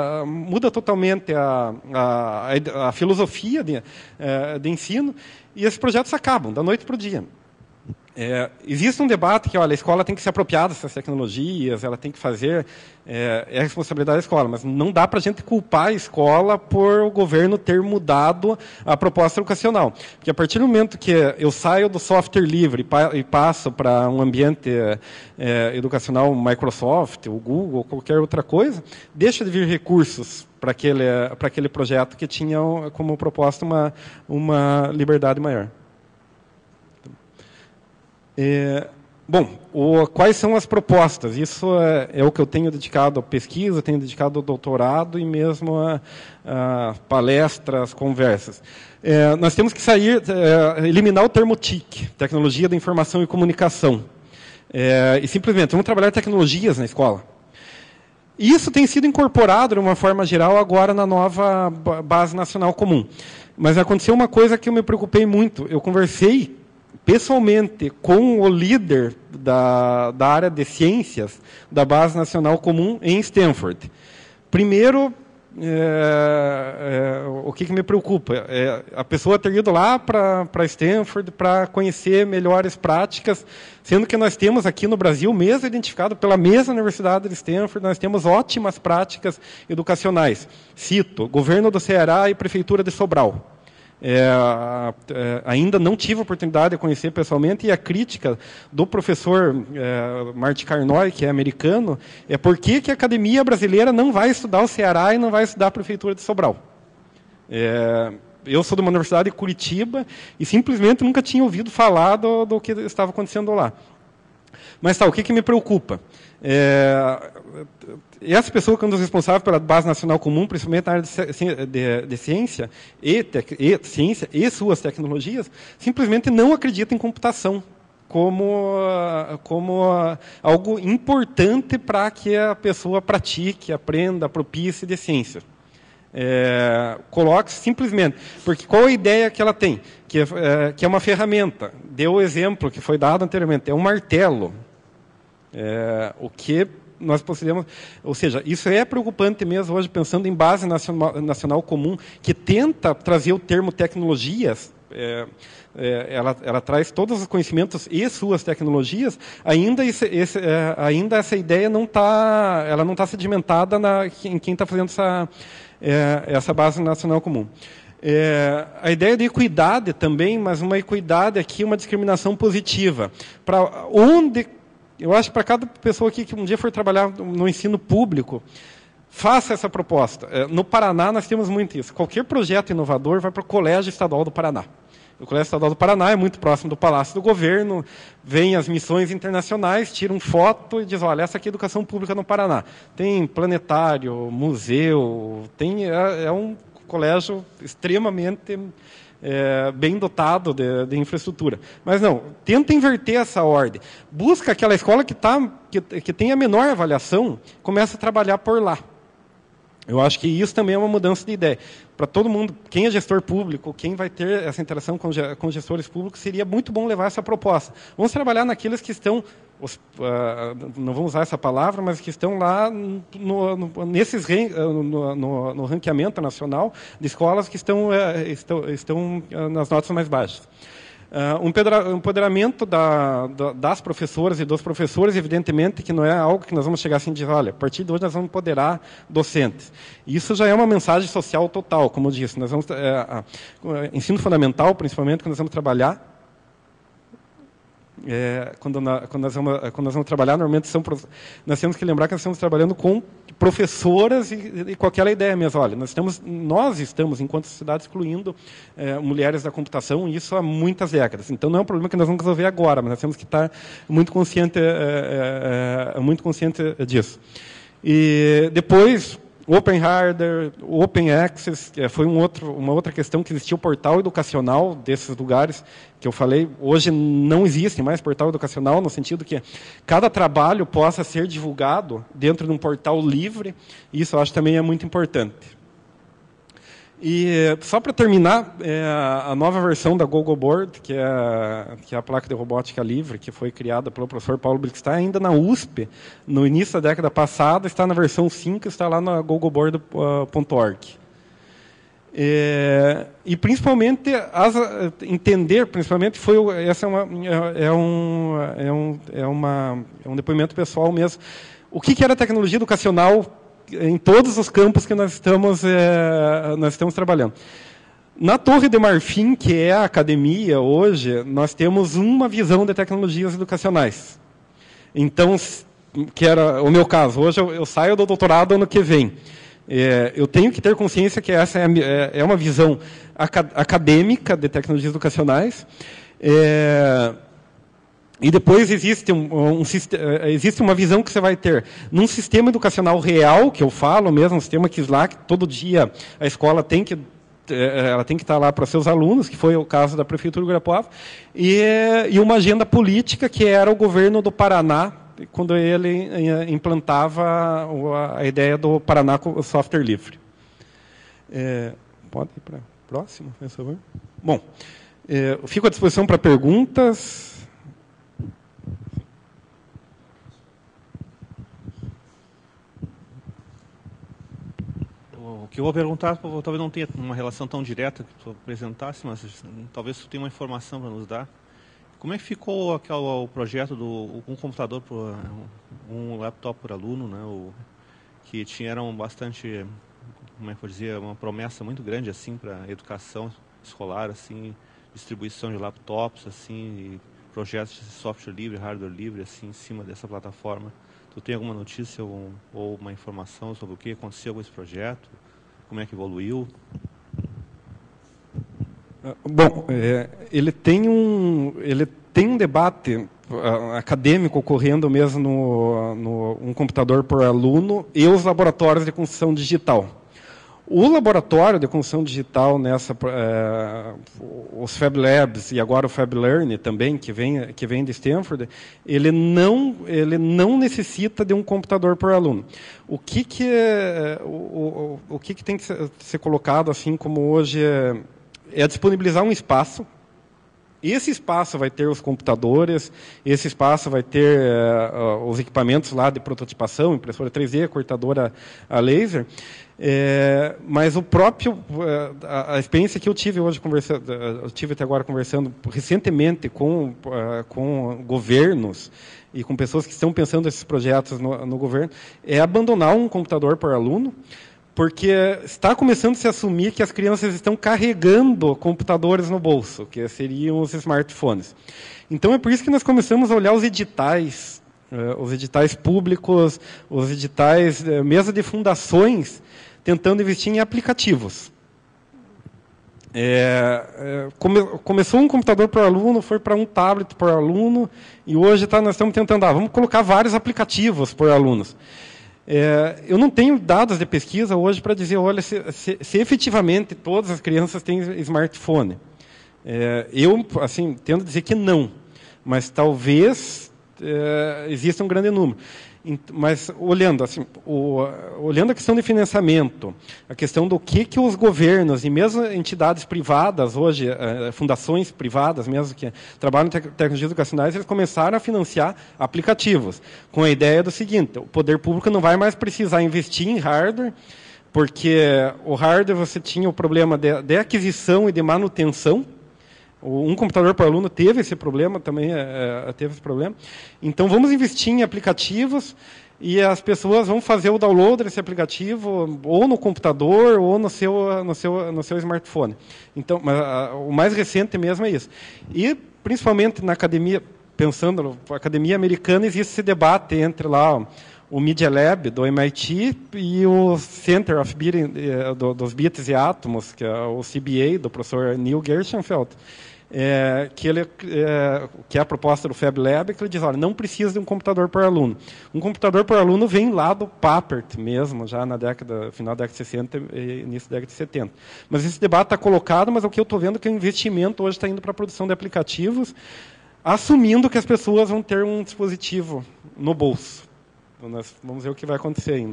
a filosofia de ensino, e esses projetos acabam, da noite para o dia. Existe um debate que, olha, a escola tem que se apropriar dessas tecnologias, ela tem que fazer, é a responsabilidade da escola, mas não dá para a gente culpar a escola por o governo ter mudado a proposta educacional. Porque a partir do momento que eu saio do software livre e passo para um ambiente educacional, Microsoft, o Google, ou qualquer outra coisa, deixa de vir recursos para aquele projeto que tinha como proposta uma liberdade maior. Quais são as propostas? Isso é o que eu tenho dedicado à pesquisa, tenho dedicado ao doutorado e mesmo a palestras, conversas. Nós temos que eliminar o termo TIC, Tecnologia da Informação e Comunicação. E simplesmente, vamos trabalhar tecnologias na escola. Isso tem sido incorporado, de uma forma geral, agora na nova Base Nacional Comum. Mas aconteceu uma coisa que eu me preocupei muito. Eu conversei pessoalmente com o líder da área de ciências da Base Nacional Comum em Stanford. Primeiro, o que me preocupa? A pessoa ter ido lá para Stanford para conhecer melhores práticas, sendo que nós temos aqui no Brasil, mesmo identificado pela mesma Universidade de Stanford, nós temos ótimas práticas educacionais. Cito, Governo do Ceará e Prefeitura de Sobral. Ainda não tive a oportunidade de conhecer pessoalmente, e a crítica do professor Marty Carnoy, que é americano, é por que a academia brasileira não vai estudar o Ceará e não vai estudar a Prefeitura de Sobral. Eu sou de uma universidade de Curitiba e simplesmente nunca tinha ouvido falar do que estava acontecendo lá. Mas o que me preocupa? Essa pessoa que é um dos responsáveis pela Base Nacional Comum, principalmente na área de ciência ciência e suas tecnologias, simplesmente não acredita em computação como algo importante para que a pessoa pratique, aprenda, propicie de ciência. Coloque simplesmente, porque qual a ideia que ela tem? Que é uma ferramenta. Deu o exemplo que foi dado anteriormente, é um martelo. O que nós possuímos, ou seja, isso é preocupante mesmo hoje, pensando em Base Nacional Comum, que tenta trazer o termo tecnologias, ela traz todos os conhecimentos e suas tecnologias, ainda essa ideia não está sedimentada em quem está fazendo essa Base Nacional Comum. A ideia de equidade também, mas uma equidade aqui, uma discriminação positiva. Para onde... Eu acho que para cada pessoa aqui que um dia for trabalhar no ensino público, faça essa proposta. No Paraná, nós temos muito isso. Qualquer projeto inovador vai para o Colégio Estadual do Paraná. O Colégio Estadual do Paraná é muito próximo do Palácio do Governo, vem as missões internacionais, tiram foto e dizem, olha, essa aqui é a educação pública no Paraná. Tem planetário, museu, é um colégio extremamente... bem dotado de infraestrutura. Mas não, tenta inverter essa ordem. Busca aquela escola que tem a menor avaliação, começa a trabalhar por lá. Eu acho que isso também é uma mudança de ideia. Para todo mundo, quem é gestor público, quem vai ter essa interação com gestores públicos, seria muito bom levar essa proposta. Vamos trabalhar naqueles que estão, não vamos usar essa palavra, mas que estão lá no ranqueamento nacional de escolas que estão nas notas mais baixas. Um empoderamento das professoras e dos professores, evidentemente, que não é algo que nós vamos chegar assim e dizer, olha, a partir de hoje nós vamos empoderar docentes. Isso já é uma mensagem social total, como eu disse. Nós vamos, ensino fundamental, principalmente, que nós vamos trabalhar. Quando nós vamos trabalhar, normalmente nós temos que lembrar que nós estamos trabalhando com professoras e com aquela ideia mesmo. Olha, nós estamos, enquanto sociedade, excluindo mulheres da computação, e isso há muitas décadas. Então, não é um problema que nós vamos resolver agora, mas nós temos que estar muito consciente disso. E depois, Open Hardware, Open Access, foi uma outra questão que existia, o portal educacional desses lugares que eu falei. Hoje não existe mais portal educacional, no sentido que cada trabalho possa ser divulgado dentro de um portal livre. Isso eu acho também é muito importante. E só para terminar, a nova versão da Google Board, que é a placa de robótica livre, que foi criada pelo professor Paulo Blickstein, ainda na USP, no início da década passada, está na versão 5, está lá na googleBoard.org. E principalmente entender, principalmente essa é um depoimento pessoal mesmo. O que era tecnologia educacional em todos os campos que nós estamos trabalhando. Na Torre de Marfim, que é a academia hoje, nós temos uma visão de tecnologias educacionais. Então, que era o meu caso, hoje eu saio do doutorado ano que vem. Eu tenho que ter consciência que essa é uma visão acadêmica de tecnologias educacionais. E depois existe uma visão que você vai ter num sistema educacional real, que eu falo mesmo, um sistema que lá, que todo dia a escola tem que estar lá para seus alunos, que foi o caso da Prefeitura de Guarapuava, e uma agenda política que era o governo do Paraná, quando ele implantava a ideia do Paraná com software livre. Pode ir para a próxima, por favor? Bom, eu fico à disposição para perguntas. O que eu vou perguntar, talvez não tenha uma relação tão direta que tu apresentasse, mas talvez tu tenha uma informação para nos dar. Como é que ficou o projeto um computador, um laptop por aluno, né? Que eram bastante, como é que eu dizer, uma promessa muito grande assim para a educação escolar, assim, distribuição de laptops, assim, e projetos de software livre, hardware livre, assim, em cima dessa plataforma. Tu tem alguma notícia ou uma informação sobre o que aconteceu com esse projeto? Como é que evoluiu? Bom, ele tem um debate acadêmico ocorrendo mesmo no um computador por aluno e os laboratórios de construção digital. O laboratório de construção digital, os Fab Labs e agora o Fab Learn também, que vem de Stanford, ele não necessita de um computador por aluno. O que tem que ser colocado assim como hoje é disponibilizar um espaço. Esse espaço vai ter os computadores, esse espaço vai ter os equipamentos lá de prototipação, impressora 3D, cortadora a laser, mas o próprio, a experiência que eu tive hoje eu tive até agora conversando recentemente com governos e com pessoas que estão pensando esses projetos no governo, é abandonar um computador por aluno, porque está começando a se assumir que as crianças estão carregando computadores no bolso, que seriam os smartphones. Então, é por isso que nós começamos a olhar os editais públicos, os editais, mesmo de fundações, tentando investir em aplicativos. Começou um computador por aluno, foi para um tablet por aluno, e hoje nós estamos tentando, vamos colocar vários aplicativos por alunos. Eu não tenho dados de pesquisa hoje para dizer, olha, se efetivamente todas as crianças têm smartphone. Eu, assim, tendo a dizer que não, mas talvez exista um grande número. Mas olhando a questão de financiamento, a questão do que os governos e mesmo entidades privadas hoje, fundações privadas mesmo que trabalham em tecnologias educacionais, eles começaram a financiar aplicativos, com a ideia do seguinte: o poder público não vai mais precisar investir em hardware, porque o hardware você tinha o problema de aquisição e de manutenção. Um computador por aluno teve esse problema também, teve esse problema. Então, vamos investir em aplicativos e as pessoas vão fazer o download desse aplicativo ou no computador ou no seu smartphone. Então, o mais recente mesmo é isso. E, principalmente na academia, pensando na academia americana, existe esse debate entre lá o Media Lab do MIT e o Center of dos Bits e Átomos, que é o CBA, do professor Neil Gershenfeld, que é a proposta do Fab Lab, que ele diz, olha, não precisa de um computador por aluno. Um computador por aluno vem lá do Papert mesmo, já na final da década de 60 e início da década de 70. Mas esse debate está colocado, mas o que eu estou vendo é que o investimento hoje está indo para a produção de aplicativos, assumindo que as pessoas vão ter um dispositivo no bolso. Então, nós vamos ver o que vai acontecer ainda.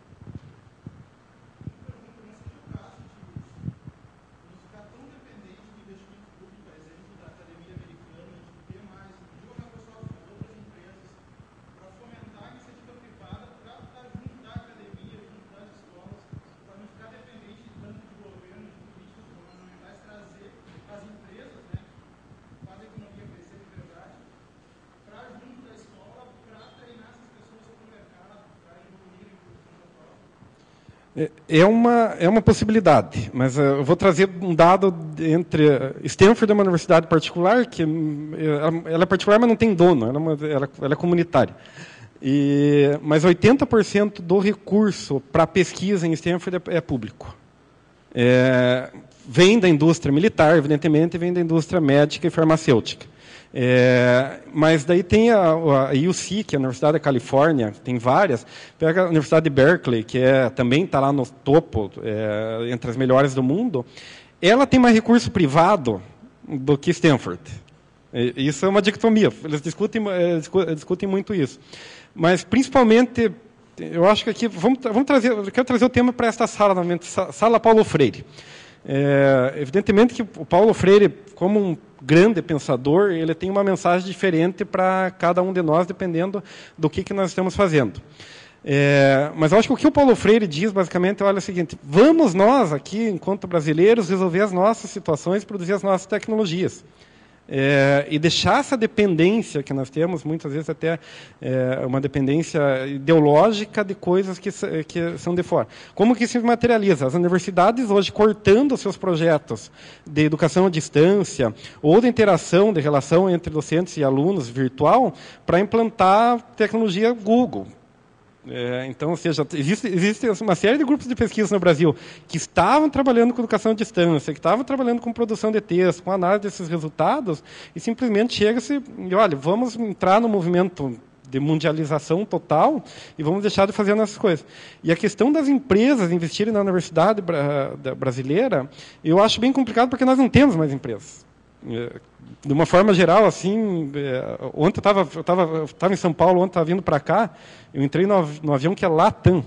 É uma possibilidade, mas eu vou trazer um dado entre... Stanford é uma universidade particular, que ela é particular, mas não tem dono, ela é comunitária. Mas 80% do recurso para pesquisa em Stanford é público. Vem da indústria militar, evidentemente, e vem da indústria médica e farmacêutica. Mas daí tem a UC, que é a Universidade da Califórnia, tem várias. Pega a Universidade de Berkeley, que também está lá no topo, entre as melhores do mundo. Ela tem mais recurso privado do que Stanford. Isso é uma dicotomia. Eles discutem muito isso. Mas, principalmente, eu acho que aqui... eu quero trazer o tema para esta sala, novamente, Sala Paulo Freire. Evidentemente que o Paulo Freire, como um grande pensador, ele tem uma mensagem diferente para cada um de nós, dependendo do que nós estamos fazendo. Mas eu acho que o que o Paulo Freire diz, basicamente, olha o seguinte, vamos nós, aqui, enquanto brasileiros, resolver as nossas situações, produzir as nossas tecnologias. E deixar essa dependência que nós temos, muitas vezes até uma dependência ideológica de coisas que são de fora. Como que isso se materializa? As universidades hoje cortando os seus projetos de educação à distância ou de interação, de relação entre docentes e alunos virtual, para implantar tecnologia Google. Então, ou seja, existe uma série de grupos de pesquisa no Brasil que estavam trabalhando com educação à distância, que estavam trabalhando com produção de texto, com análise desses resultados, e simplesmente chega-se e, olha, vamos entrar no movimento de mundialização total e vamos deixar de fazer nossas coisas. E a questão das empresas investirem na universidade brasileira, eu acho bem complicado porque nós não temos mais empresas. De uma forma geral, assim, ontem eu estava em São Paulo, ontem estava vindo para cá, eu entrei no avião que é Latam.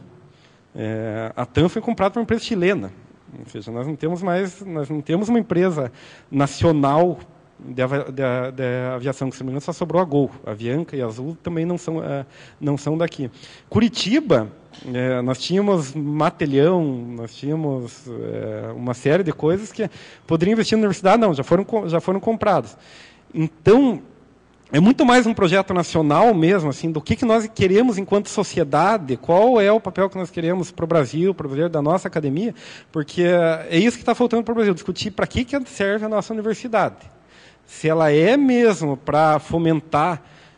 A TAM foi comprada por uma empresa chilena. Ou seja, nós não temos uma empresa nacional de aviação, que se não me engano só sobrou a Gol. A Avianca e a Azul também não são daqui. Curitiba, nós tínhamos Matelhão, nós tínhamos uma série de coisas que poderiam investir na universidade, não, já foram compradas. Então, é muito mais um projeto nacional mesmo, assim, do que nós queremos enquanto sociedade, qual é o papel que nós queremos para o Brasil da nossa academia, porque é isso que está faltando para o Brasil, discutir para que serve a nossa universidade. Se ela é mesmo para fomentar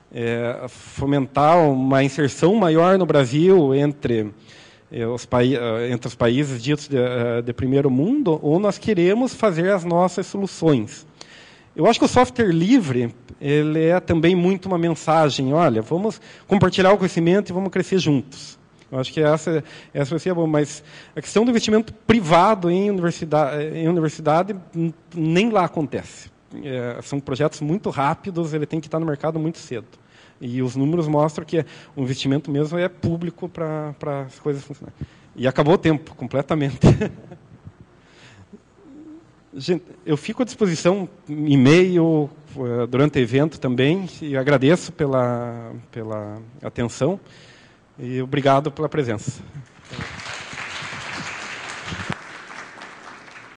uma inserção maior no Brasil entre os países ditos de primeiro mundo, ou nós queremos fazer as nossas soluções. Eu acho que o software livre, ele é também muito uma mensagem, olha, vamos compartilhar o conhecimento e vamos crescer juntos. Eu acho que essa vai ser boa, mas a questão do investimento privado em universidade nem lá acontece. São projetos muito rápidos, ele tem que estar no mercado muito cedo. E os números mostram que o investimento mesmo é público para as coisas funcionarem. E acabou o tempo, completamente. Gente, eu fico à disposição, e-mail, durante o evento também, e agradeço pela atenção, e obrigado pela presença.